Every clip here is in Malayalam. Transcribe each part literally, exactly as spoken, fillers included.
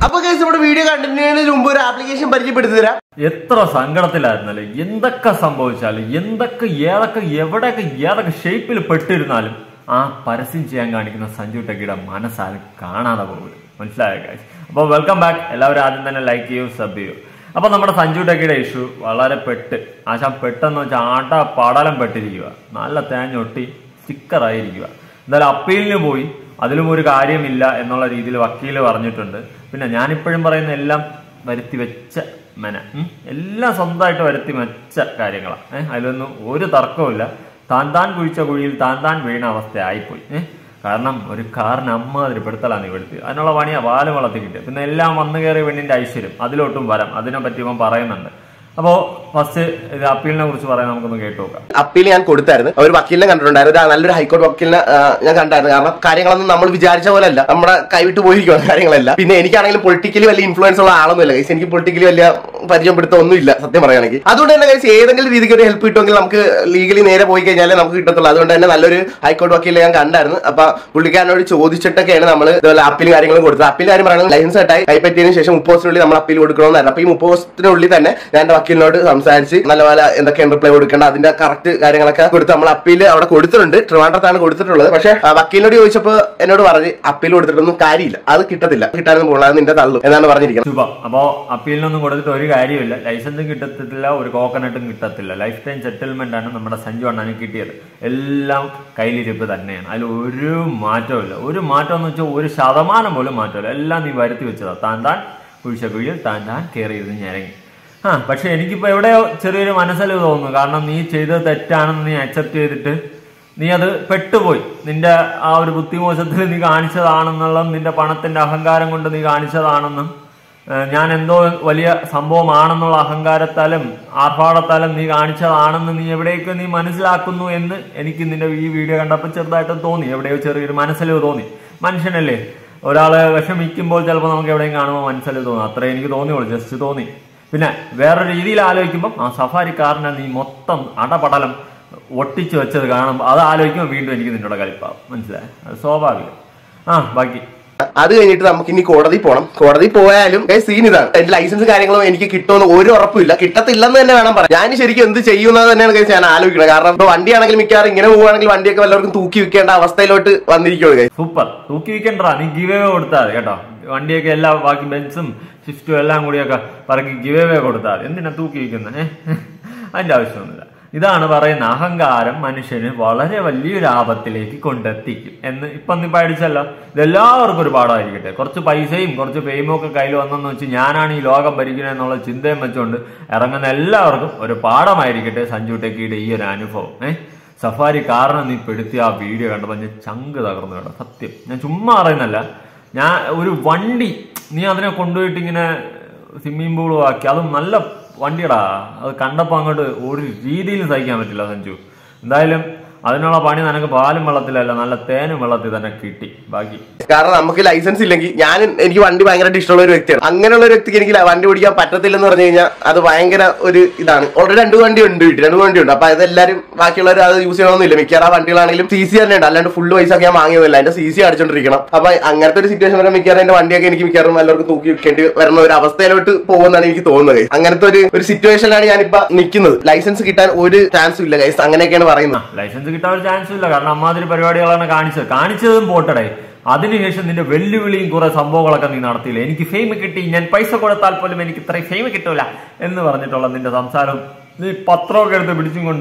അപ്പൊ ഗൈസ് നമ്മുടെ വീഡിയോ കണ്ടിന്യൂ ചെയ്യുന്നതിന് മുമ്പ് ഒരു ആപ്ലിക്കേഷൻ പരിചയപ്പെടുത്തി തരാം. എത്ര സങ്കടത്തിലായിരുന്നല്ലേ, എന്തൊക്കെ സംഭവിച്ചാലും, എന്തൊക്കെ ഏതൊക്കെ എവിടെയൊക്കെ ഏതൊക്കെ ഷേപ്പിൽ പെട്ടിരുന്നാലും ആ പരസ്യം ചെയ്യാൻ കാണിക്കുന്ന സഞ്ജു ടെക്കിയുടെ മനസ്സാരും കാണാതെ പോകും. മനസ്സിലായോ ഗൈസ്? അപ്പോൾ വെൽക്കം ബാക്ക്. എല്ലാവരും ആദ്യം തന്നെ ലൈക്ക് ചെയ്യൂ, സബ് ചെയ്യൂ. അപ്പൊ നമ്മുടെ സഞ്ജു ടെക്കിയുടെ ഇഷ്യൂ വളരെ പെട്ട് ആശാൻ പെട്ടെന്ന് വെച്ചാൽ ആട്ട പടലം പെട്ടിരിക്കുക, നല്ല തേഞ്ഞൊട്ടി സ്റ്റിക്കറായിരിക്കുക. എന്തായാലും അപ്പീലിന് പോയി, അതിലും ഒരു കാര്യമില്ല എന്നുള്ള രീതിയിൽ വക്കീൽ പറഞ്ഞിട്ടുണ്ട്. പിന്നെ ഞാനിപ്പോഴും പറയുന്ന എല്ലാം വരുത്തി വെച്ച മെന, എല്ലാം സ്വന്തമായിട്ട് വരുത്തി വെച്ച കാര്യങ്ങളാണ്. ഏഹ് അതിലൊന്നും ഒരു തർക്കവുമില്ല. താൻ താൻ കുഴിച്ച കുഴിയിൽ താൻ താൻ വീണ അവസ്ഥ ആയിപ്പോയി. ഏഹ് കാരണം ഒരു കാറിന് അമ്മാതിരി പെടുത്തലാണ് ഇവിടുത്തെ. അതിനുള്ള പണിയാ പാലും വളർത്തി കിട്ടുക. പിന്നെ എല്ലാം വന്നു കയറിയ പെണ്ണിന്റെ ഐശ്വര്യം, അതിലോട്ടും വരാം. അതിനെ പറ്റി ഇവൻ പറയുന്നുണ്ട്. അപ്പോ ഫസ്റ്റ് ഇത് അപ്പീലിനെ കുറിച്ച് പറയാൻ നമുക്കൊന്ന് കേട്ടു നോക്കാം. അപ്പീൽ ഞാൻ കൊടുത്തായിരുന്നു, ഒരു വക്കീലിനെ കണ്ടിട്ടുണ്ടായിരുന്നു, നല്ലൊരു ഹൈക്കോടതി വക്കീലിനെ ഞാൻ കണ്ടായിരുന്നു. കാരണം കാര്യങ്ങളൊന്നും നമ്മൾ വിചാരിച്ച പോലെ അല്ല, നമ്മുടെ കൈവിട്ട് പോയിരിക്കുകയാണ് കാര്യങ്ങളെല്ലാം. പിന്നെ എനിക്കാണെങ്കിലും പൊളിറ്റിക്കലി വലിയ ഇൻഫ്ലുവൻസ് ഉള്ള ആളൊന്നുമില്ല ഗൈസ്, എനിക്ക് പൊളിറ്റിക്കലി വലിയ പരിചയപ്പെടുത്തം ഒന്നും ഇല്ല സത്യം പറയുകയാണെങ്കിൽ. അതുകൊണ്ട് തന്നെ ഗൈസ് ഏതെങ്കിലും രീതിക്ക് ഒരു ഹെൽപ്പ് കിട്ടുമെങ്കിൽ നമുക്ക് ലീഗലി നേരെ പോയി കഴിഞ്ഞാലേ നമുക്ക് കിട്ടത്തുള്ളൂ. അതുകൊണ്ട് തന്നെ നല്ലൊരു ഹൈക്കോടതി വക്കീലിനെ ഞാൻ കണ്ടായിരുന്നു. അപ്പൊ പുള്ളിക്കാരനോട് ചോദിച്ചിട്ടൊക്കെയാണ് നമ്മൾ ഇതുപോലെ അപ്പീൽ കാര്യങ്ങളും കൊടുത്തത്. അപ്പീൽ കാര്യം പറയുന്നത് ലൈസൻസ് ആയിട്ടായി കൈപ്പറ്റിയതിനു ശേഷം മുപ്പത് ദിവസത്തിനുള്ളിൽ നമ്മൾ അപ്പീൽ കൊടുക്കണമെന്നായിരുന്നു. അപ്പൊ ഈ മുപ്പത് ദിവസത്തിനുള്ളിൽ തന്നെ ഞാൻ വക്കീലിനോട് സംസാരിച്ച് നല്ല പോലെ എന്തൊക്കെയാണ് റിപ്ലൈ കൊടുക്കേണ്ട അതിന്റെ കറക്റ്റ് കാര്യങ്ങളൊക്കെ കൊടുത്ത് നമ്മൾ അപ്പീൽ അവിടെ കൊടുത്തിട്ടുണ്ട്. ട്രിവാൻഡ്രത്താണ് കൊടുത്തിട്ടുള്ളത്. പക്ഷേ വക്കീലിനോട് ചോദിച്ചപ്പോൾ എന്നോട് പറഞ്ഞ് അപ്പീൽ കൊടുത്തിട്ടൊന്നും കാര്യമില്ല, അത് കിട്ടത്തില്ല, കിട്ടാനൊന്നും പോകണം, അത് നിന്റെ തള്ളു എന്നാണ് പറഞ്ഞിരിക്കുന്നത്. അപ്പോ അപ്പീലിനൊന്നും കൊടുത്തിട്ട് ഒരു കാര്യമില്ല, ലൈസൻസും കിട്ടത്തില്ല, ഒരു കോക്കനട്ടും കിട്ടത്തില്ല. ലൈഫ് ടൈം സെറ്റിൽമെന്റ് ആണ് നമ്മുടെ സഞ്ജു അണ്ണന് കിട്ടിയത്. എല്ലാം കയ്യിലിരിപ്പ് തന്നെയാണ്, അതിൽ ഒരു മാറ്റവും ഇല്ല. ഒരു മാറ്റം എന്ന് വെച്ചാൽ ഒരു ശതമാനം പോലും മാറ്റമില്ല. എല്ലാം നീ വരുത്തി വെച്ചതാ, താൻ താൻ കുഴിച്ച കുഴിയിൽ താൻ താൻ കയറി ഇരുന്ന് ഞരങ്ങി. ആ പക്ഷെ എനിക്കിപ്പോ എവിടെയോ ചെറിയൊരു മനസ്സലിവ് തോന്നുന്നു. കാരണം നീ ചെയ്തത് തെറ്റാണെന്ന് നീ അക്സെപ്റ്റ് ചെയ്തിട്ട് നീ അത് പെട്ടുപോയി. നിന്റെ ആ ഒരു ബുദ്ധിമോശത്തിൽ നീ കാണിച്ചതാണെന്നുള്ളതും നിന്റെ പണത്തിന്റെ അഹങ്കാരം കൊണ്ട് നീ കാണിച്ചതാണെന്നും ഞാൻ എന്തോ വലിയ സംഭവമാണെന്നുള്ള അഹങ്കാരത്താലും ആർഭാടത്താലും നീ കാണിച്ചതാണെന്ന് നീ എവിടെയൊക്കെ നീ മനസ്സിലാക്കുന്നു എന്ന് എനിക്ക് നിന്റെ ഈ വീഡിയോ കണ്ടപ്പോൾ ചെറുതായിട്ടും തോന്നി. എവിടെയോ ചെറിയൊരു മനസ്സലിവ് തോന്നി. മനുഷ്യനല്ലേ, ഒരാള് വിഷമിക്കുമ്പോൾ ചിലപ്പോൾ നമുക്ക് എവിടെയും കാണുമ്പോൾ മനസ്സലിവ് തോന്നും. അത്രേ എനിക്ക് തോന്നിയുള്ളൂ, ജസ്റ്റ് തോന്നി. പിന്നെ വേറെ രീതിയിൽ ആലോചിക്കുമ്പോൾ ആ സഫാരി കാറിനെ നീ മൊത്തം അടപടലം ഒട്ടിച്ചു വെച്ചത് കാണുമ്പോൾ അത് ആലോചിക്കുമ്പോൾ വീണ്ടും എനിക്ക് നിന്നോട് കളിപ്പാവും. മനസ്സിലായി? അത് സ്വാഭാവികം. ആ ബാക്കി അത് കഴിഞ്ഞിട്ട് നമുക്ക് ഇനി കോടതി പോകണം. കോടതി പോയാലും സീൻ ഇതാണ്, എന്റെ ലൈസൻസ് കാര്യങ്ങളും എനിക്ക് കിട്ടുമെന്ന് ഒരു ഉറപ്പില്ല, കിട്ടത്തില്ലെന്ന് തന്നെ വേണം പറയാം. ഞാൻ ശരിക്കും എന്ത് ചെയ്യുന്നത് തന്നെയാണ് കേസ് ഞാൻ ആലോചിക്കുന്നത്. കാരണം ഇപ്പൊ വണ്ടിയാണെങ്കിൽ മിക്കവാറും ഇങ്ങനെ പോവുകയാണെങ്കിൽ വണ്ടിയൊക്കെ വല്ലവർക്കും തൂക്കി വിൽക്കേണ്ട അവസ്ഥയിലോട്ട് വന്നിരിക്കുകയാണ്. സൂപ്പർ, തൂക്കി വിൽക്കണ്ടാ, നീ ഗിവ് അവേ കൊടുത്താൽ കേട്ടോ. വണ്ടിയൊക്കെ എല്ലാ ബാക്കി ബെൻസും സ്വിഫ്റ്റും എല്ലാം കൂടിയൊക്കെ പറക്കി ഗിവ് അവേ കൊടുത്താൽ എന്തിനാ തൂക്കി വിൽക്കുന്നത്? അതിന്റെ ആവശ്യമൊന്നുമില്ല. ഇതാണ് പറയുന്ന അഹങ്കാരം മനുഷ്യന് വളരെ വലിയൊരു ആപത്തിലേക്ക് കൊണ്ടെത്തിക്കും എന്ന്. ഇപ്പൊ നീ പഠിച്ചല്ലോ, ഇതെല്ലാവർക്കും ഒരു പാഠമായിരിക്കട്ടെ. കുറച്ച് പൈസയും കുറച്ച് ഫെയിമും ഒക്കെ കയ്യിൽ വന്നെന്ന് വെച്ച് ഞാനാണ് ഈ ലോകം ഭരിക്കുന്നത് എന്നുള്ള ചിന്തയും വെച്ചുകൊണ്ട് ഇറങ്ങുന്ന എല്ലാവർക്കും ഒരു പാഠമായിരിക്കട്ടെ സഞ്ജു ടെക്കിയുടെ ഈ ഒരു അനുഭവം. ഏഹ് സഫാരി കാരണം നീ പെടുത്തിയ ആ വീഡിയോ കണ്ടപ്പോൾ ഞാൻ ചങ്ക് തകർന്നു കേട്ടോ. സത്യം, ഞാൻ ചുമ്മാ പറയുന്നല്ല. ഞാൻ ഒരു വണ്ടി നീ അതിനെ കൊണ്ടുപോയിട്ട് ഇങ്ങനെ സ്വിമ്മിംഗ് പൂളും ആക്കി, അതും നല്ല വണ്ടിയടാ. അത് കണ്ടപ്പോൾ അങ്ങോട്ട് ഒരു രീതിയിലും സഹിക്കാൻ പറ്റില്ല സഞ്ജു. എന്തായാലും അതിനുള്ള പണി നിനക്ക് പാലും വെള്ളത്തിലല്ല, നല്ല തേനും വെള്ളത്തിൽ തന്നെ കിട്ടി. ബാക്കി കാരണം നമുക്ക് ലൈസൻസ് ഇല്ലെങ്കിൽ, ഞാൻ എനിക്ക് വണ്ടി ഭയങ്കരമായിട്ട് ഇഷ്ടമുള്ള ഒരു വ്യക്തിയാണ്. അങ്ങനെയുള്ള ഒരു വ്യക്തിക്ക് എനിക്ക് വണ്ടി ഓടിക്കാൻ പറ്റത്തില്ലെന്ന് പറഞ്ഞു കഴിഞ്ഞാൽ അത് ഭയങ്കര ഒരു ഇതാണ്. ഓൾറെഡി രണ്ട് വണ്ടി ഉണ്ട് വീട്ടിൽ, രണ്ട് വണ്ടി ഉണ്ട്. അപ്പൊ അതെല്ലാവരും ബാക്കിയുള്ളവർ അത് യൂസ് ചെയ്യണമെന്നില്ല. മിക്കവാറും ആ വണ്ടികളാണെങ്കിലും സി സി തന്നെ ഉണ്ട്, അല്ലാണ്ട് ഫുള്ള് പൈസ ഒക്കെ ഞാൻ വാങ്ങിയതല്ല, അതിന്റെ സി സി അടിച്ചോണ്ടിരിക്കണം. അപ്പൊ അങ്ങനത്തെ ഒരു സിറ്റുവേഷൻ വരെ മിക്കവാറും എന്റെ വണ്ടിയൊക്കെ എനിക്ക് മിക്കവാറും എല്ലാവർക്കും തൂക്കി വെക്കേണ്ടി വരുന്ന ഒരു അവസ്ഥയിലോട്ട് പോകുമെന്നാണ് എനിക്ക് തോന്നുന്നത്. അങ്ങനത്തെ ഒരു ഒരു സിറ്റുവേഷനിലാണ് ഞാനിപ്പോ നിൽക്കുന്നത്. ലൈസൻസ് കിട്ടാൻ ഒരു ചാൻസും ഇല്ല ഗൈസ്, അങ്ങനെയൊക്കെയാണ് പറയുന്നത്. ലൈസൻസ് കിട്ടാൻ ഒരു ചാൻസും ഇല്ല, കാരണം അമ്മാതിരി പരിപാടികളാണ് കാണിച്ചത്. കാണിച്ചതും പോട്ടടേ, അതിനുശേഷം നിന്റെ വെല്ലുവിളിയും കുറെ സംഭവങ്ങളൊക്കെ നീ നടത്തിയില്ല. എനിക്ക് ഫെയിം കിട്ടി, ഞാൻ പൈസ കൊടുത്താൽ പോലും എനിക്ക് ഇത്രയും ഫെയിം കിട്ടൂല എന്ന് പറഞ്ഞിട്ടുള്ള നിന്റെ സംസാരം, നീ പത്രമൊക്കെ എടുത്ത് പിടിച്ചും കൊണ്ട്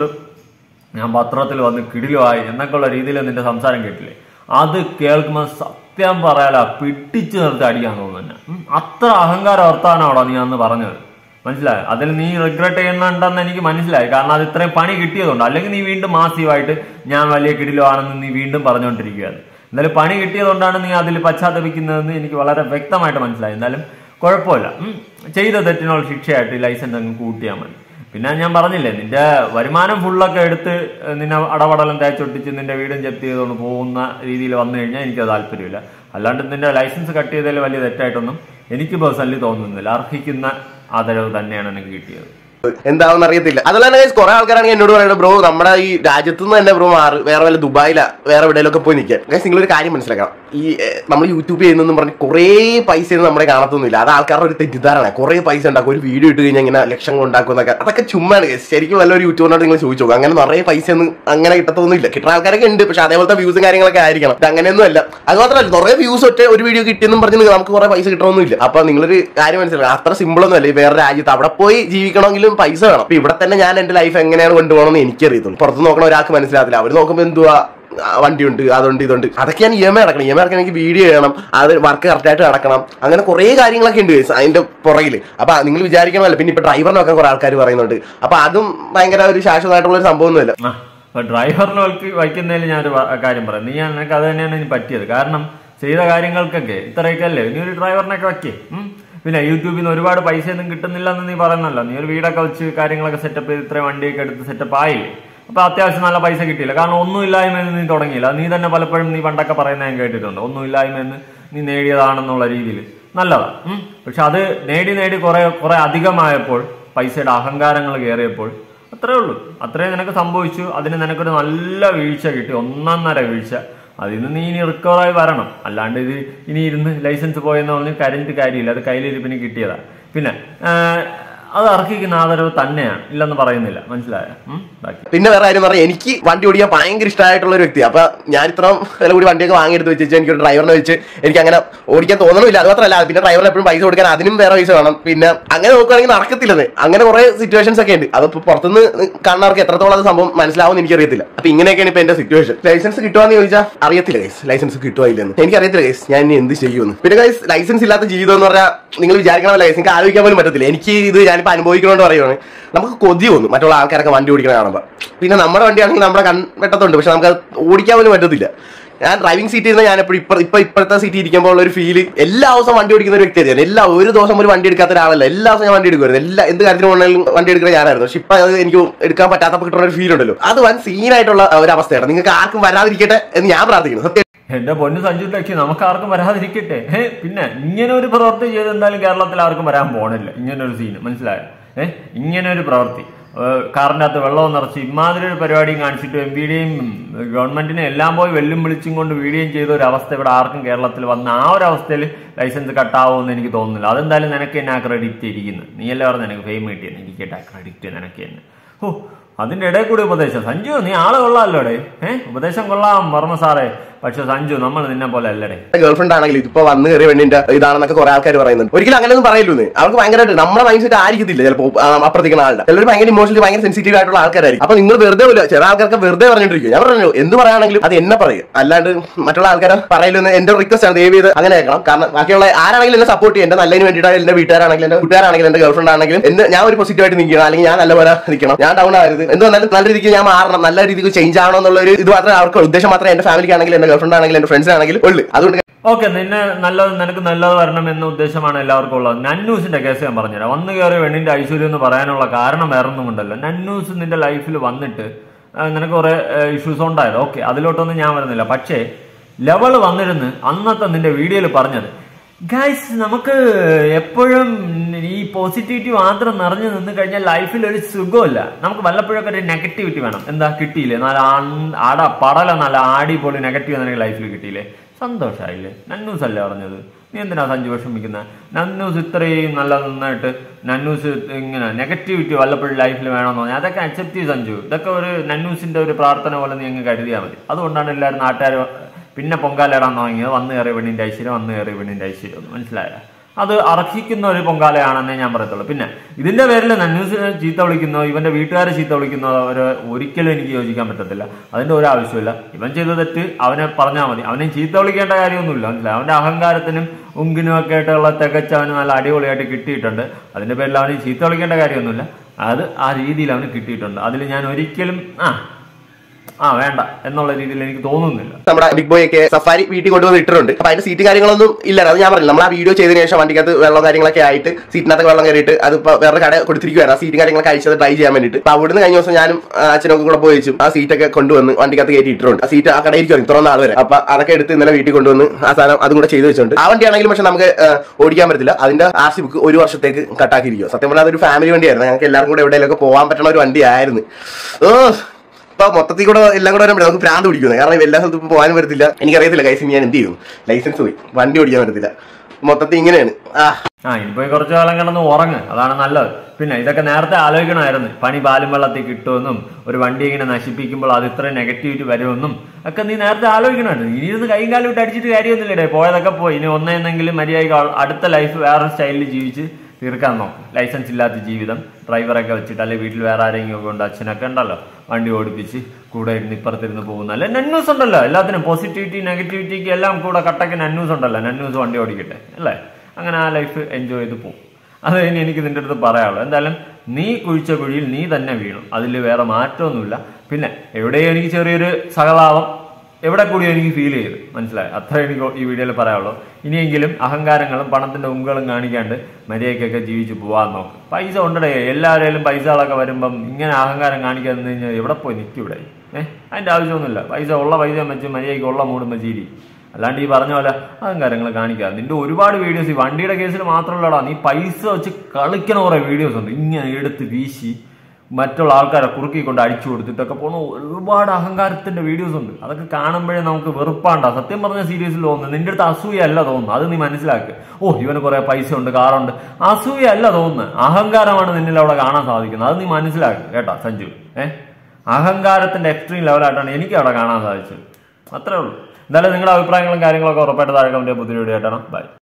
ഞാൻ പത്രത്തിൽ വന്ന് കിടിലുമായി എന്നൊക്കെയുള്ള രീതിയിൽ നിന്റെ സംസാരം കേട്ടില്ലേ, അത് കേൾക്കുമ്പോൾ സത്യം പറയാല പിടിച്ചു നിർത്തി അടിക്കാൻ തോന്നുന്നു. അത്ര അഹങ്കാരം ഓർത്താനാണോ നീ അന്ന് പറഞ്ഞത്? മനസ്സിലായി? അതിൽ നീ റിഗ്രറ്റ് ചെയ്യുന്നുണ്ടെന്ന് എനിക്ക് മനസ്സിലായി. കാരണം അത് ഇത്രയും പണി കിട്ടിയതുകൊണ്ട്. അല്ലെങ്കിൽ നീ വീണ്ടും മാസീവായിട്ട് ഞാൻ വലിയ കിടിലോ ആണെന്ന് നീ വീണ്ടും പറഞ്ഞുകൊണ്ടിരിക്കുകയാണ്. എന്തായാലും പണി കിട്ടിയതുകൊണ്ടാണ് നീ അതിൽ പശ്ചാത്തപിക്കുന്നതെന്ന് എനിക്ക് വളരെ വ്യക്തമായിട്ട് മനസ്സിലായി. എന്തായാലും കുഴപ്പമില്ല, ചെയ്ത തെറ്റിനുള്ള ശിക്ഷയായിട്ട് ലൈസൻസ് അങ്ങ് കൂട്ടിയാൽ മതി. പിന്നെ ഞാൻ പറഞ്ഞില്ലേ, നിന്റെ വരുമാനം ഫുള്ളൊക്കെ എടുത്ത് നിന്നെ അടപടലം തേച്ചൊട്ടിച്ച് നിന്റെ വീടും ജപ്തി ചെയ്തുകൊണ്ട് പോകുന്ന രീതിയിൽ വന്നു കഴിഞ്ഞാൽ എനിക്ക് താല്പര്യമില്ല. അല്ലാണ്ട് നിന്റെ ലൈസൻസ് കട്ട് ചെയ്തതിൽ വലിയ തെറ്റായിട്ടൊന്നും എനിക്ക് പേഴ്സണലി തോന്നുന്നില്ല. അർഹിക്കുന്ന ആദരവ് തന്നെയാണ് എനിക്ക് കിട്ടിയത്. എന്താണെന്ന് അറിയത്തില്ല. അതുപോലെ തന്നെ കുറെ ആൾക്കാരാണെങ്കിൽ എന്നോട് പറയുന്നത്, ബ്രോ നമ്മുടെ ഈ രാജ്യത്ത് നിന്ന് തന്നെ ബ്രോ മാറി വേറെ വല്ല ദുബായില വേറെ എവിടെയെങ്കിലും ഒക്കെ പോയി നിൽക്കാൻ. നിങ്ങളൊരു കാര്യം മനസ്സിലാക്കണം, ഈ നമ്മൾ യൂട്യൂബ് ചെയ്യുന്നെന്ന് പറഞ്ഞ് കുറേ പൈസ ഒന്നും നമ്മളെ കാണത്തൊന്നുമില്ല. അത് ആൾക്കാരുടെ ഒരു തെറ്റിദ്ധാരണ. കുറേ പൈസ ഉണ്ടാക്കും, ഒരു വീഡിയോ ഇട്ട് കഴിഞ്ഞാൽ ഇങ്ങനെ ലക്ഷങ്ങൾ ഉണ്ടാക്കും എന്നൊക്കെ. അതൊക്കെ ചുമ്മാണ്. ശരിക്കും വല്ലൊരു യൂട്യൂബറിനോട് നിങ്ങൾ ചോദിച്ചു നോക്കും. അങ്ങനെ നിറയെ പൈസ ഒന്നും അങ്ങനെ കിട്ടത്തൊന്നുമില്ല. കിട്ടുന്ന ആൾക്കാരൊക്കെ ഉണ്ട്, പക്ഷെ അതേപോലത്തെ വ്യൂസും കാര്യങ്ങളൊക്കെ ആയിരിക്കണം. അങ്ങനെയൊന്നും അല്ല. അത് മാത്രമല്ല, കുറേ വ്യൂസ് ഒറ്റ ഒരു വീഡിയോ കിട്ടിയെന്നും പറഞ്ഞ് നമുക്ക് കുറേ പൈസ കിട്ടണമെന്നില്ല. അപ്പൊ നിങ്ങളൊരു കാര്യം മനസ്സിലാക്കുക, അത്ര സിമ്പിൾ ഒന്നും അല്ല. വേറെ രാജ്യത്ത് അവിടെ പോയി ജീവിക്കണമെങ്കിലും പൈസ വേണം. അപ്പൊ ഇവിടെ തന്നെ ഞാൻ എന്റെ ലൈഫ് എങ്ങനെയാണ് കൊണ്ടുപോകണമെന്ന് എനിക്കറിയത്തുള്ളൂ. പുറത്ത് നോക്കണ ഒരാൾക്ക് മനസ്സിലാകത്തില്ല. അവർ നോക്കുമ്പോൾ എന്തുവാ വണ്ടിയുണ്ട്, അതുണ്ട്, ഇതുണ്ട്. അതൊക്കെയാണ് ഇ എം ഐ അടക്കണം. ഇ എം ഐ അടക്കണം, എനിക്ക് വീഡിയോ ചെയ്യണം, അത് വർക്ക് കറക്റ്റായിട്ട് നടക്കണം. അങ്ങനെ കുറേ കാര്യങ്ങളൊക്കെ ഉണ്ട് അതിന്റെ പുറകിൽ. അപ്പൊ നിങ്ങൾ വിചാരിക്കണമല്ലോ. പിന്നെ ഇപ്പൊ ഡ്രൈവറിനൊക്കെ കുറെ ആൾക്കാർ പറയുന്നുണ്ട്. അപ്പൊ അതും ഭയങ്കര ഒരു ശാശ്വതമായിട്ടുള്ള ഒരു സംഭവമൊന്നുമല്ല. അപ്പൊ ഡ്രൈവറിന് വയ്ക്കുന്നതിൽ ഞാനൊരു കാര്യം പറയാം. നീ നിനക്ക് അത് തന്നെയാണ് ഇനി പറ്റിയത്. കാരണം ചെയ്ത കാര്യങ്ങൾക്കൊക്കെ ഇത്രയൊക്കെ അല്ലേ, നീ ഒരു ഡ്രൈവറിനൊക്കെ വയ്ക്കേ. പിന്നെ യൂട്യൂബിൽ നിന്ന് ഒരുപാട് പൈസ ഒന്നും കിട്ടുന്നില്ല എന്ന് നീ പറയുന്നല്ലോ. നീ ഒരു വീടൊക്കെ വെച്ച് കാര്യങ്ങളൊക്കെ സെറ്റപ്പ് ചെയ്ത് ഇത്രയും വണ്ടിയൊക്കെ എടുത്ത് സെറ്റപ്പ് ആയില്ലേ. അപ്പൊ അത്യാവശ്യം നല്ല പൈസ കിട്ടിയില്ല. കാരണം ഒന്നും ഇല്ലായ്മയെന്ന് നീ തുടങ്ങിയില്ല. നീ തന്നെ പലപ്പോഴും നീ പണ്ടൊക്കെ പറയുന്നത് ഞാൻ കേട്ടിട്ടുണ്ട്. ഒന്നും ഇല്ലായ്മയെന്ന് നീ നേടിയതാണെന്നുള്ള രീതിയിൽ നല്ലതാ. പക്ഷെ അത് നേടി നേടി കുറെ കുറെ അധികമായപ്പോൾ പൈസയുടെ അഹങ്കാരങ്ങൾ കയറിയപ്പോൾ അത്രേ ഉള്ളൂ. അത്രേ നിനക്ക് സംഭവിച്ചു. അതിന് നിനക്കൊരു നല്ല വീഴ്ച കിട്ടി, ഒന്നൊന്നര വീഴ്ച. അതിന് നീ ഇനി റിക്കവറായി വരണം. അല്ലാണ്ട് ഇത് ഇനി ഇരുന്ന് ലൈസൻസ് പോയെന്ന് പറഞ്ഞ് കരഞ്ഞിട്ട് കാര്യമില്ല. അത് കയ്യിലിരിപ്പിന് കിട്ടിയതാണ്. പിന്നെ അത് അർഹിക്കുന്ന ആദരവ് തന്നെയാണ്, ഇല്ലെന്ന് പറയുന്നില്ല. മനസ്സിലായോ? പിന്നെ വേറെ കാര്യം പറഞ്ഞാൽ, എനിക്ക് വണ്ടി ഓടിക്കാൻ ഭയങ്കര ഇഷ്ടമായിട്ടുള്ള ഒരു വ്യക്തി. അപ്പൊ ഞാൻ ഇത്രയും വില കൂടി വണ്ടിയൊക്കെ വാങ്ങിയെടുത്ത് വെച്ച് എനിക്ക് ഒരു ഡ്രൈവറിനെ വെച്ച് എനിക്ക് അങ്ങനെ ഓടിക്കാൻ തോന്നണമില്ല. അത് മാത്രമല്ല, പിന്നെ ഡ്രൈവറിന് എപ്പോഴും പൈസ കൊടുക്കാൻ അതിനും വേറെ പൈസ വേണം. പിന്നെ അങ്ങനെ നോക്കുകയാണെങ്കിൽ നടക്കത്തില്ലെന്ന്. അങ്ങനെ കുറെ സിറ്റുവേഷൻസ് ഒക്കെ ഉണ്ട്. അതിപ്പോ പുറത്തുനിന്ന് കാണുന്നവർക്ക് എത്രത്തോളം അത് സംഭവം മനസ്സിലാവുമെന്ന് എനിക്കറിയത്തില്ല. അപ്പൊ ഇങ്ങനെയൊക്കെയാണ് ഇപ്പൊ എന്റെ സിറ്റുവേഷൻ. ലൈസൻസ് കിട്ടുവാന്ന് ചോദിച്ചാൽ അറിയത്തില്ല ഗൈസ്. ലൈസൻസ് കിട്ടുവായില്ലെന്ന് എനിക്കറിയത്തില്ല ഗൈസ്. ഞാൻ ഇനി എന്ത് ചെയ്യുമെന്ന്. പിന്നെ ഗൈസ്, ലൈസൻസ് ഇല്ലാത്ത ജീവിതം എന്ന് പറഞ്ഞാൽ നിങ്ങൾ വിചാരിക്കണമല്ലോ ഗൈസ്, നിങ്ങൾക്ക് ആലോചിക്കാൻ പോലും പറ്റത്തില്ല. എനിക്ക് ഇത് ഞാനിപ്പോൾ അനുഭവിക്കണോണ്ട് പറയുവാണ്. നമുക്ക് കൊതി തോന്നും മറ്റുള്ള ആൾക്കാരൊക്കെ വണ്ടി ഓടിക്കണ കാണുമ്പോൾ. പിന്നെ നമ്മുടെ വണ്ടിയാണെങ്കിൽ നമ്മുടെ കൺവെട്ടത്തുണ്ട്, പക്ഷെ നമുക്ക് അത് ഓടിക്കാൻ പോലും പറ്റത്തില്ല. ഞാൻ ഡ്രൈവിംഗ് സീറ്റിൽ നിന്ന് ഞാൻ എപ്പോഴും ഇപ്പൊ ഇപ്പൊ ഇപ്പോഴത്തെ സീറ്റ് ഇരിക്കുമ്പോൾ ഉള്ള ഒരു ഫീല്, എല്ലാ ദിവസവും വണ്ടി ഓടിക്കുന്ന ഒരു വ്യക്തിയായിരുന്നു. എല്ലാ ഒരു ദിവസം ഒരു വണ്ടി എടുക്കാത്ത ഒരാളല്ല. എല്ലാ ദിവസവും ഞാൻ വണ്ടി എടുക്കുമായിരുന്നു. എല്ലാ എന്ത് കാര്യത്തിന് വേണമെങ്കിലും വണ്ടി എടുക്കുന്ന ഞാനായിരുന്നു. പക്ഷെ ഇപ്പൊ അത് എനിക്ക് എടുക്കാൻ പറ്റാത്തപ്പോൾ കിട്ടുന്ന ഒരു ഫീൽ ഉണ്ടല്ലോ, അത് വൻ സീനായിട്ടുള്ള ഒരു അവസ്ഥയാണ്. നിങ്ങൾക്ക് ആർക്കും വരാതിരിക്കട്ടെ എന്ന് ഞാൻ പ്രാർത്ഥിക്കുന്നു. സത്യം എന്റെ പൊന്നു സഞ്ജു ടാക്സി, നമുക്ക് ആർക്കും വരാതിരിക്കട്ടെ. ഏഹ് പിന്നെ ഇങ്ങനെ ഒരു പ്രവൃത്തി ചെയ്ത് എന്തായാലും കേരളത്തിൽ ആർക്കും വരാൻ പോണില്ല. ഇങ്ങനെ ഒരു സീന് മനസ്സിലായോ? ഏഹ് ഇങ്ങനെ ഒരു പ്രവൃത്തി, കാറിൻ്റെ അകത്ത് വെള്ളവും നിറച്ച് ഇമാതിരി ഒരു പരിപാടിയും കാണിച്ചിട്ട് എം പിയുടെയും ഗവൺമെന്റിനെ എല്ലാം പോയി വെല്ലും വിളിച്ചും കൊണ്ട് വീഡിയോയും ചെയ്ത ഒരു അവസ്ഥ ഇവിടെ ആർക്കും കേരളത്തിൽ വന്ന ആ ഒരു അവസ്ഥയിൽ ലൈസൻസ് കട്ടാവുമെന്ന് എനിക്ക് തോന്നുന്നില്ല. അതെന്തായാലും നിനക്ക് തന്നെ ആ ക്രെഡിറ്റ് ഇരിക്കുന്നത്. നീ എല്ലാം പറഞ്ഞ നിനക്ക് ഫെയിം കിട്ടിയെന്ന്, എനിക്ക് ആ ക്രെഡിറ്റ് നിനക്ക് തന്നെ. ഓ, അതിന്റെ ഇടയിൽ കൂടി ഉപദേശം. സഞ്ജു നീ ആള് കൊള്ളാമല്ലോടെ. ഏഹ് ഉപദേശം കൊള്ളാം വർമ്മ സാറേ. പക്ഷെ സഞ്ജു നമ്മൾ നിന്നെ പോലെ അല്ലടേ. ഗേൾഫ്രണ്ട് ആണെങ്കിൽ ഇതിപ്പോ വന്ന് കയറിയ പെണ്ണിന്റെ ഇതാണെന്നൊക്കെ കുറെ ആൾക്കാർ പറയുന്നുണ്ട്. ഒരിക്കലും അങ്ങനെയൊന്നും പറയില്ലെന്ന്. അവർക്ക് ഭയങ്കരമായിട്ട് നമ്മുടെ മൈൻഡ് സെറ്റ് ആയിരിക്കത്തില്ല ചിലപ്പോൾ അപ്പുറത്തേക്കുന്ന ആളുടെ. ചിലർ ഭയങ്കര ഇമോഷണലി ഭയങ്കര സെൻസിറ്റീവ് ആയിട്ടുള്ള ആൾക്കാരായിരിക്കും. അപ്പൊ നിങ്ങൾ വെറുതെ പോലും ചില ആൾക്കാർക്ക് വെറുതെ പറഞ്ഞിട്ടിരിക്കും. ഞാൻ പറഞ്ഞു എന്ത് പറയാണെങ്കിലും അത് എന്നെ പറയും, അല്ലാണ്ട് മറ്റുള്ള ആൾക്കാരെ പറയില്ലെന്ന് എന്റെ റിക്വസ്റ്റ് ആണ്. ദയവ് ചെയ്ത് അങ്ങനെ കേൾക്കണം. കാരണം ബാക്കിയുള്ള ആരാണെങ്കിലും എന്നെ സപ്പോർട്ട് ചെയ്യും. എന്റെ നല്ലതിന് വേണ്ടിയിട്ടാണ്. എന്റെ വീട്ടുകാരാണെങ്കിലും എന്റെ കൂട്ടുകാരാണെങ്കിലും എന്റെ ഗേൾഫ്രണ്ട് ആണെങ്കിലും എന്ന് ഞാൻ ഒരു പോസിറ്റീവായിട്ട് നിൽക്കണം, അല്ലെങ്കിൽ ഞാൻ നല്ല പോലെ നിൽക്കണം, ഞാൻ ഡൗൺ ആവരുത്. എന്ത് വന്നാലും നല്ല രീതിക്ക് ഞാൻ മാറണം, നല്ല രീതിക്ക് ചേഞ്ച് ആവണം എന്നുള്ള ഒരു ഇത് മാത്രമേ അവർക്ക് ഉദ്ദേശം മാത്രമേ എന്റെ ഫാമിലിക്ക് ആണെങ്കിലും എന്റെ ഗേൾഫ്രണ്ട് ആണെങ്കിലും എന്റെ ഫ്രണ്ട്സ് ആണെങ്കിലും ഉള്ളു. അതുകൊണ്ട് ഓക്കെ, നിന്നെ നല്ലത് നിനക്ക് നല്ലത് വരണം എന്ന ഉദ്ദേശമാണ് എല്ലാവർക്കും ഉള്ളത്. നന്നൂസിന്റെ കേസ് ഞാൻ പറഞ്ഞുതരാം. വന്നു കയറിയ പെണ്ണിന്റെ ഐശ്വര്യം എന്ന് പറയാനുള്ള കാരണം വേറെ ഒന്നും കൊണ്ടല്ലോ. നന്നൂസ് നിന്റെ ലൈഫിൽ വന്നിട്ട് നിനക്ക് കുറെ ഇഷ്യൂസ് ഉണ്ടായത്. ഓക്കെ, അതിലോട്ടൊന്നും ഞാൻ വരുന്നില്ല. പക്ഷേ ലെവല് വന്നിരുന്ന് അന്നത്തെ നിന്റെ വീഡിയോയിൽ പറഞ്ഞത്, ഗൈസ് നമുക്ക് എപ്പോഴും ഈ പോസിറ്റിവിറ്റി മാത്രം നിറഞ്ഞു നിന്ന് കഴിഞ്ഞാൽ ലൈഫിൽ ഒരു സുഖമില്ല. നമുക്ക് വല്ലപ്പോഴൊക്കെ ഒരു നെഗറ്റിവിറ്റി വേണം. എന്താ കിട്ടിയില്ലേ? നല്ല ആട പടല നല്ല ആടിപൊളി നെഗറ്റീവ് നിനക്ക് ലൈഫിൽ കിട്ടിയില്ലേ? സന്തോഷമായില്ലേ? നന്നൂസ് അല്ലേ പറഞ്ഞത്? നീ എന്തിനാ സഞ്ജു വിഷമിക്കുന്നത്? നന്നൂസ് ഇത്രയും നല്ല നന്നായിട്ട് നന്നൂസ് ഇങ്ങനെ നെഗറ്റിവിറ്റി വല്ലപ്പോഴും ലൈഫിൽ വേണമെന്ന് പറഞ്ഞാൽ അതൊക്കെ അക്സെപ്റ്റ് ചെയ്ത് സഞ്ജു. ഇതൊക്കെ ഒരു നന്നൂസിന്റെ ഒരു പ്രാർത്ഥന പോലെ നീ അങ്ങ് കരുതിയാൽ മതി. അതുകൊണ്ടാണ് എല്ലാവരും നാട്ടുകാർ പിന്നെ പൊങ്കാലയിടാൻ തുടങ്ങിയത്. വന്നു കയറിയ പെണ്ണിന്റെ ഐശ്വര്യം, വന്നു കയറിയ പെണ്ണിന്റെ ഐശ്വര്യം. മനസ്സിലായ? അത് അർഹിക്കുന്ന ഒരു പൊങ്കാലയാണെന്നേ ഞാൻ പറയത്തുള്ളൂ. പിന്നെ ഇതിന്റെ പേരിൽ നന്നൂസിനെ ചീത്ത വിളിക്കുന്നോ ഇവന്റെ വീട്ടുകാരെ ചീത്ത വിളിക്കുന്നോ ഒരു ഒരിക്കലും എനിക്ക് യോജിക്കാൻ പറ്റത്തില്ല. അതിന്റെ ഒരു ആവശ്യമില്ല. ഇവൻ ചെയ്ത തെറ്റ് അവനെ പറഞ്ഞാൽ മതി. അവനെ ചീത്ത വിളിക്കേണ്ട കാര്യമൊന്നുമില്ല. മനസ്സിലായി? അവന്റെ അഹങ്കാരത്തിനും ഉങ്കിനും ഒക്കെ ആയിട്ടുള്ള തികച്ച അവന് നല്ല അടിപൊളിയായിട്ട് കിട്ടിയിട്ടുണ്ട്. അതിന്റെ പേരിൽ അവന് ചീത്ത വിളിക്കേണ്ട കാര്യമൊന്നുമില്ല. അത് ആ രീതിയിൽ അവന് കിട്ടിയിട്ടുണ്ട്. അതിൽ ഞാൻ ഒരിക്കലും ആ ആ വേണ്ട എന്നുള്ള രീതിയിൽ എനിക്ക് തോന്നുന്നില്ല. നമ്മുടെ ബിഗ് ബോയ് ഒക്കെ സഫാരി വീട്ടിൽ കൊണ്ടുവന്ന് ഇട്ടിട്ടുണ്ട്. അപ്പൊ അതിന്റെ സീറ്റ് കാര്യങ്ങളൊന്നും ഇല്ല. അത് ഞാൻ പറഞ്ഞില്ല. നമ്മൾ ആ വീഡിയോ ചെയ്തതിനു ശേഷം വണ്ടിക്കകത്ത് വെള്ളം കാര്യങ്ങളൊക്കെ ആയിട്ട് സീറ്റിനകത്ത് വെള്ളം കയറിയിട്ട് അതിപ്പോ വേറെ കട കൊടുത്തിരിക്കുകയാണ്. ആ സീറ്റ് കാര്യങ്ങളൊക്കെ അയച്ചത് ട്രൈ ചെയ്യാൻ വേണ്ടിയിട്ട്. അപ്പൊ അവിടുന്ന് കഴിഞ്ഞ ദിവസം ഞാനും അച്ഛനൊക്കെ കൂടെ പോയി വെച്ചു ആ സീറ്റൊക്കെ കൊണ്ടുവന്ന് വണ്ടിക്കകത്ത് കയറ്റി ഇട്ടിട്ടുണ്ട്. ആ സീറ്റ് ആ കടയിരിക്കും ഇത്ര നാൾ വരെ. അപ്പൊ അതൊക്കെ എടുത്ത് ഇന്നലെ വീട്ടിൽ കൊണ്ടുവന്ന് ആ സാധനം അതും കൂടെ ചെയ്ത് വെച്ചിട്ടുണ്ട്. ആ വണ്ടിയാണെങ്കിലും പക്ഷെ നമുക്ക് ഓടിക്കാൻ പറ്റത്തില്ല. അതിന്റെ ആർ സി ബുക്ക് ഒരു വർഷത്തേക്ക് കട്ടാക്കിയിരിക്കും. സത്യം പറഞ്ഞാൽ അതൊരു ഫാമിലി വണ്ടിയായിരുന്നു. ഞങ്ങൾക്ക് എല്ലാവർക്കും കൂടെ എവിടെയെങ്കിലൊക്കെ പോകാൻ പറ്റുന്ന ഒരു വണ്ടിയായിരുന്നു. ഓ ഇപ്പൊ മൊത്തത്തിൽ കൂടെ എല്ലാം കൂടെ വരുമ്പോൾ നമുക്ക് പ്രാന്ത് പിടിക്കുന്നത്. കാരണം എല്ലാ സ്ഥലത്തും പോകാനും പറ്റത്തില്ല. എനിക്കറിയത്തില്ല കൈസ് ഞാൻ എന്ത് ചെയ്യും. ലൈസൻസ് പോയി, വണ്ടി ഓടിക്കാൻ പറ്റത്തില്ല. മൊത്തത്തിൽ ഇങ്ങനെയാണ്. ആ ആ ഇനിയിപ്പോ കുറച്ചു കാലം കിടന്ന് ഉറങ്ങ്, അതാണ് നല്ലത്. പിന്നെ ഇതൊക്കെ നേരത്തെ ആലോചിക്കണമായിരുന്നു. പണി പാലും വെള്ളത്തിൽ കിട്ടുമെന്നും ഒരു വണ്ടി ഇങ്ങനെ നശിപ്പിക്കുമ്പോൾ അത് ഇത്ര നെഗറ്റിവിറ്റി വരുമെന്നും ഒക്കെ നീ നേരത്തെ ആലോചിക്കണമായിരുന്നു. ഇനി ഇരുന്ന് കൈയും കാലും ഇട്ട് അടിച്ചിട്ട് കാര്യമൊന്നുമില്ലേ. പോയതൊക്കെ പോയി. ഇനി ഒന്നെന്നെങ്കിലും മര്യാദയ്ക്ക് അടുത്ത ലൈഫ് വേറെ സ്റ്റൈലിൽ ജീവിച്ച് തീർക്കാൻ നോക്കും. ലൈസൻസ് ഇല്ലാത്ത ജീവിതം, ഡ്രൈവറൊക്കെ വെച്ചിട്ട്, അല്ലെങ്കിൽ വീട്ടിൽ വേറെ ആരെങ്കിലും ഒക്കെ ഉണ്ട്, അച്ഛനൊക്കെ ഉണ്ടല്ലോ, വണ്ടി ഓടിപ്പിച്ച് കൂടെ ഇരുന്ന് ഇപ്പുറത്തിരുന്ന് പോകുന്ന അല്ലെ നന്നൂസ് ഉണ്ടല്ലോ. എല്ലാത്തിനും പോസിറ്റിവിറ്റി നെഗറ്റിവിറ്റിക്ക് എല്ലാം കൂടെ കട്ടക്ക് നന്നൂസ് ഉണ്ടല്ലോ. നന്നൂസ് വണ്ടി ഓടിക്കട്ടെ അല്ലേ. അങ്ങനെ ആ ലൈഫ് എൻജോയ് ചെയ്ത് പോകും. അത് കഴിഞ്ഞ് എനിക്ക് നിന്റെ അടുത്ത് പറയാനുള്ളൂ, എന്തായാലും നീ കുഴിച്ച കുഴിയിൽ നീ തന്നെ വീണു. അതിൽ വേറെ മാറ്റമൊന്നുമില്ല. പിന്നെ എവിടെയും എനിക്ക് ചെറിയൊരു സഹതാപം എവിടെ കൂടി എനിക്ക് ഫീൽ ചെയ്തു, മനസ്സിലായി. അത്ര എനിക്ക് ഈ വീഡിയോയിൽ പറയാനുള്ളൂ. ഇനിയെങ്കിലും അഹങ്കാരങ്ങളും പണത്തിന്റെ ഉങ്കളും കാണിക്കാണ്ട് മര്യാദയ്ക്കൊക്കെ ജീവിച്ച് പോകാൻ നോക്കും. പൈസ ഉണ്ടേ, എല്ലാവരെയും പൈസകളൊക്കെ വരുമ്പം ഇങ്ങനെ അഹങ്കാരം കാണിക്കാൻ നിന്ന് കഴിഞ്ഞാൽ എവിടെ പോയി നിൽക്കും ഇവിടെ. ഏഹ് അതിന്റെ ആവശ്യമൊന്നുമില്ല. പൈസ ഉള്ള പൈസ വെച്ച് മര്യാദയ്ക്ക് ഉള്ള മൂടുമ്പോൾ ചിരി. അല്ലാണ്ട് ഈ പറഞ്ഞ പോലെ അഹങ്കാരങ്ങൾ കാണിക്കുക. നിന്റെ ഒരുപാട് വീഡിയോസ് ഈ വണ്ടിയുടെ കേസിൽ മാത്രമല്ലടാ, നീ പൈസ വെച്ച് കളിക്കണ കുറെ വീഡിയോസ് ഉണ്ട്. ഇങ്ങനെ എടുത്ത് വീശി മറ്റുള്ള ആൾക്കാരെ കുറുക്കിക്കൊണ്ട് അടിച്ചു കൊടുത്തിട്ടൊക്കെ പോണ ഒരുപാട് അഹങ്കാരത്തിന്റെ വീഡിയോസ് ഉണ്ട്. അതൊക്കെ കാണുമ്പോഴേ നമുക്ക് വെറുപ്പാണ്ടാ. സത്യം പറഞ്ഞ സീരിയസിൽ തോന്നുന്നു. നിന്റെ അടുത്ത് അസൂയല്ല തോന്നുന്നു. അത് നീ മനസ്സിലാക്കുക. ഓ ഇവന് കുറെ പൈസ ഉണ്ട്, കാറുണ്ട്. അസൂയല്ല തോന്നുന്നത്, അഹങ്കാരമാണ് നിന്നിൽ അവിടെ കാണാൻ സാധിക്കുന്നത്. അത് നീ മനസ്സിലാക്കുക കേട്ടാ സഞ്ജു. ഏഹ് അഹങ്കാരത്തിന്റെ എക്സ്ട്രീം ലെവലായിട്ടാണ് എനിക്ക് അവിടെ കാണാൻ സാധിച്ചത്. അത്രേ ഉള്ളൂ. എന്തായാലും നിങ്ങളുടെ അഭിപ്രായങ്ങളും കാര്യങ്ങളൊക്കെ ഉറപ്പായിട്ട് താഴെ കമന്റ് പുതിയ വീഡിയോ ആയിട്ടാണ്. ബൈ.